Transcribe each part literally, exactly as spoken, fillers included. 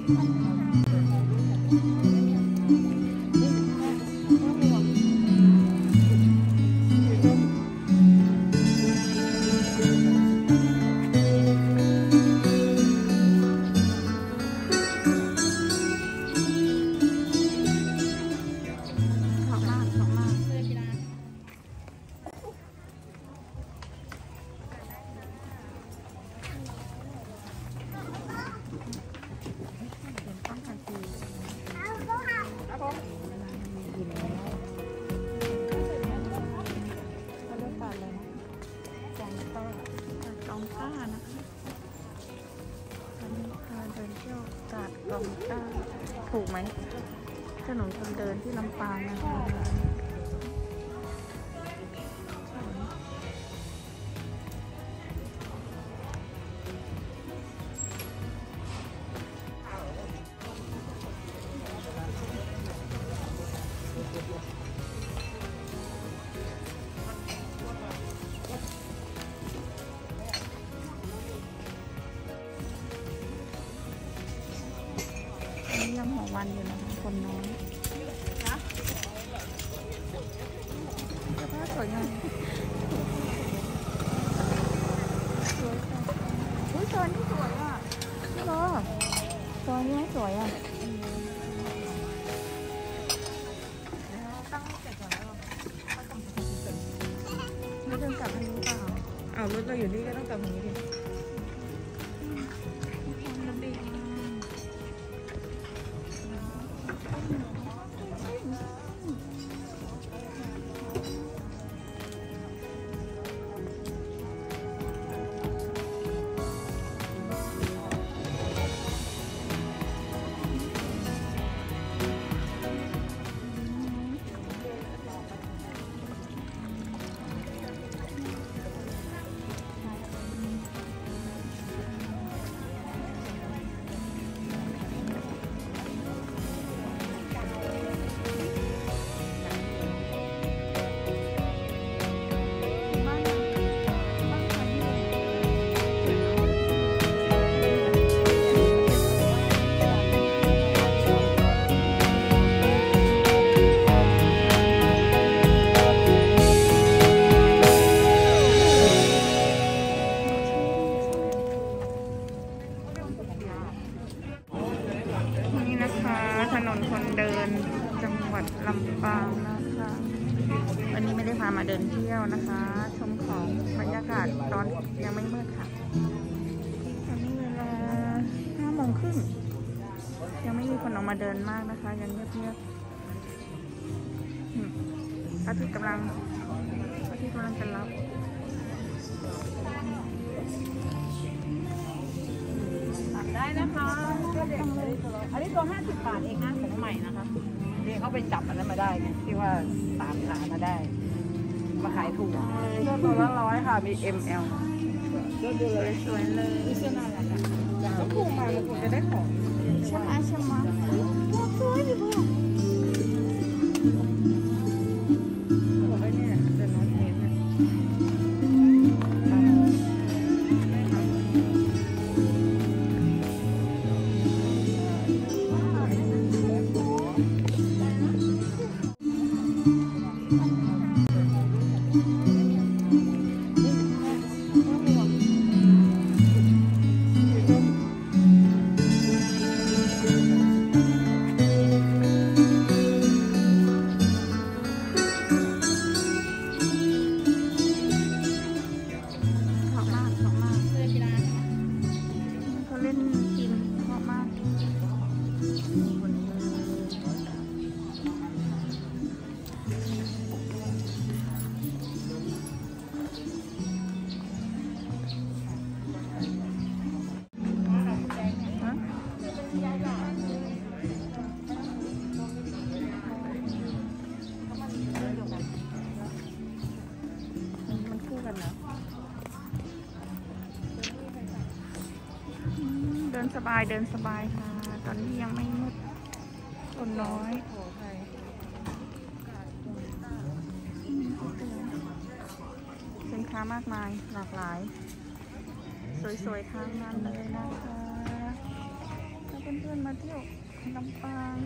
ถูกไหมถนนคนเดินที่ลำปางนะคะยำหัววันอยู่นะคะคนน้อยเสื้อผ้าสวยงามสวยค่ะอุ้ยซอยนี่สวยอ่ะนี่เหรอซอยนี้สวยอ่ะไม่เดินกลับทางนี้เปล่าอ้าวรถเราอยู่นี่ก็ต้องกลับทางนี้ดิถนนคนเดินจังหวัดลำปางนะคะวันนี้ไม่ได้พามาเดินเที่ยวนะคะชมของบรรยากาศตอนยังไม่มืดค่ะตอนนี้เวลาห้าโมงครึ่งยังไม่มีคนออกมาเดินมากนะคะยังเงียบๆพระอาทิตย์กำลังพระอาทิตย์กำลังจะรับได้นะคะอันนี้ตัวห้าสิบบาทเองนะของใหม่นะคะนี่เขาไปจับอันนั้นมาได้ไงที่ว่าตามหามาได้มาขายถูกตัวละร้อยค่ะมี เอ็ม แอลดูดูเลยสวยเลยเสื้อน่ารักอ่ะก็ถูกมาคุณจะได้ของใช่ไหมใช่ไหมสวยดิพ่อบอกว่าเนี่ยเดินน้อยเมตรเนี่ยเดินสบายเดินสบายค่ะตอนนี้ยังไม่มืดคนน้อยสินค้ามากมายหลากหลายสวยๆทางนั้นเลยนะคะถ้าเพื่พื่อนๆมาเที่ยวลำปาง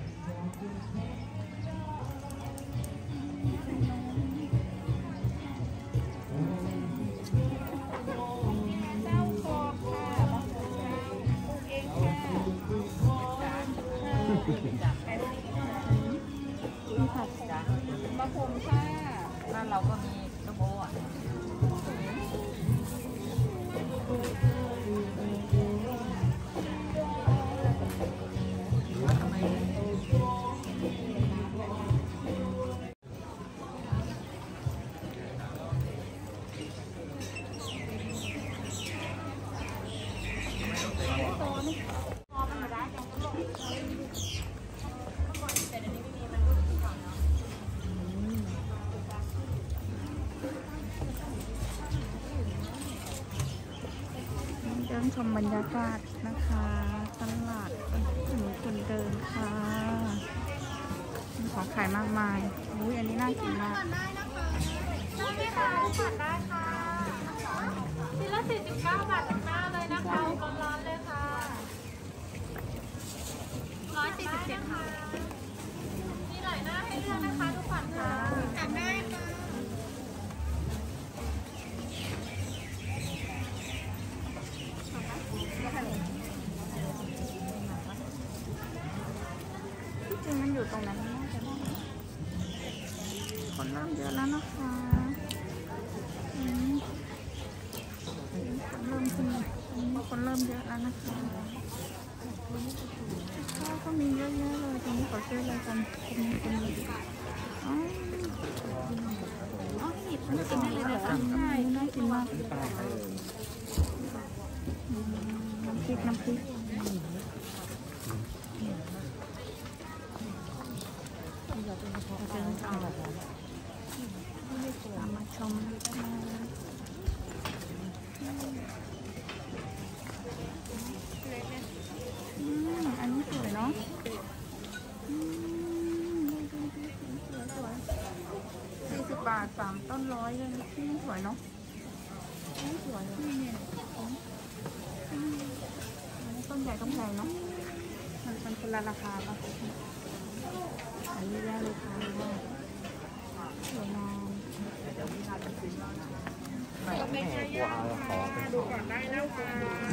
เจ้าคอค่ะมะพร้าวปลูกเองค่ะมีผักจ้ะมะพร้าวค่ะบ้านเราก็มีกระโบอ่ะเดินชมบรรยากาศนะคะตลาดถนนคนเดินค่ะมีของขายมากมายอุ้ยอันนี้น่ากินมากได้ค่ะผ่านได้ค่ะชิ้นละสี่สิบเก้าบาททุกหน้าเลยนะคะร้อนๆเลยค่ะร้อยสี่สิบเจ็ดค่ะมีหลายหน้าให้เลือกนะคะทุกคนค่ะจัดได้ค่ะจริงมันอยู่ตรงนั้นน่าจะได้คนเริ่มเยอะแล้วนะคะอืมคนเริ่มขึ้นคนเริ่มเยอะแล้วนะคะข้าวก็มีเยอะแยะเลยตรงนี้ขอซื้ออะไรกันคนนี้คนนี้อ๋ออ๋อหยิบน่ากินได้เลยนะคะใช่น่ากินมากน้ำพริกน้ำพริกตามมาชมอืมอันนี้สวยเนาะอืมสวยสี่สิบบาทสามต้นร้อยเลยที่สวยเนาะสวยเนี่ยต้นใหญ่ต้นใหญ่เนาะมันเป็นคนละราคาปะอันนี้ได้เลยค่ะสวยงามไม่ใช่ยากค่ะดูก่อนได้นะคะ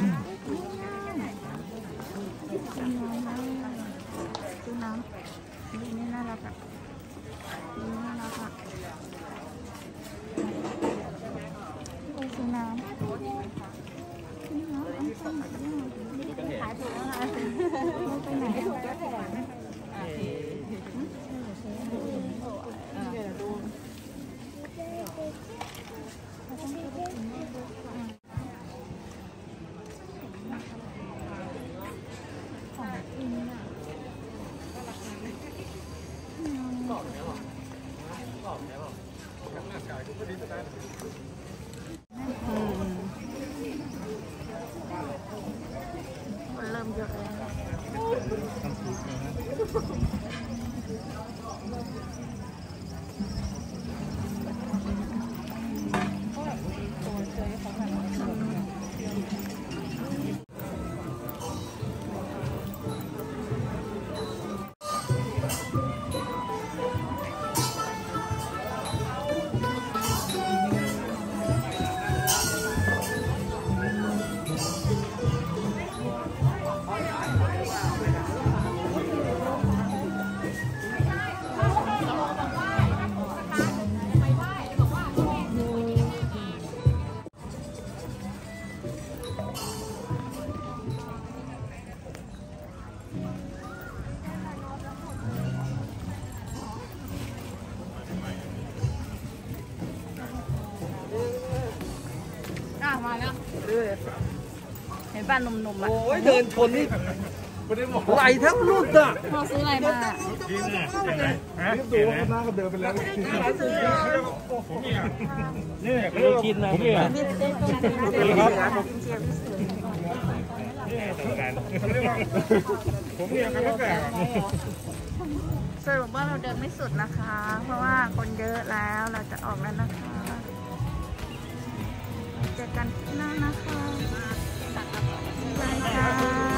สวยงามมากดูน้ำนี่นี่น่ารักอ่ะนี่น่ารักอ่ะดูน้ำนี่น้ำอันนี้ต้นแบบนี้ขายถูกแล้วค่ะไปไหนถูกก็แพงคนเริ่มเยอะแล้วมาแล้วเห็นป้าหนุ่มๆอ่ะโอ้ยเดินชนนี่ไหลทั้งรุ่นอ่ะพอซื้ออะไรมารีบดูว่าหน้าก็เดินไปแล้วนี่ก็ลูกชิ้นนะผมเนี่ยพี่เจ๊ก็ได้ครับเจี๊ยบพี่สวยผมเนี่ยครับแปลกสรุปว่าเราเดินไม่สุดนะคะ เพราะว่าคนเยอะแล้วเราจะออกแล้วนะคะเจอกันที่หน้านะคะบายค่ะ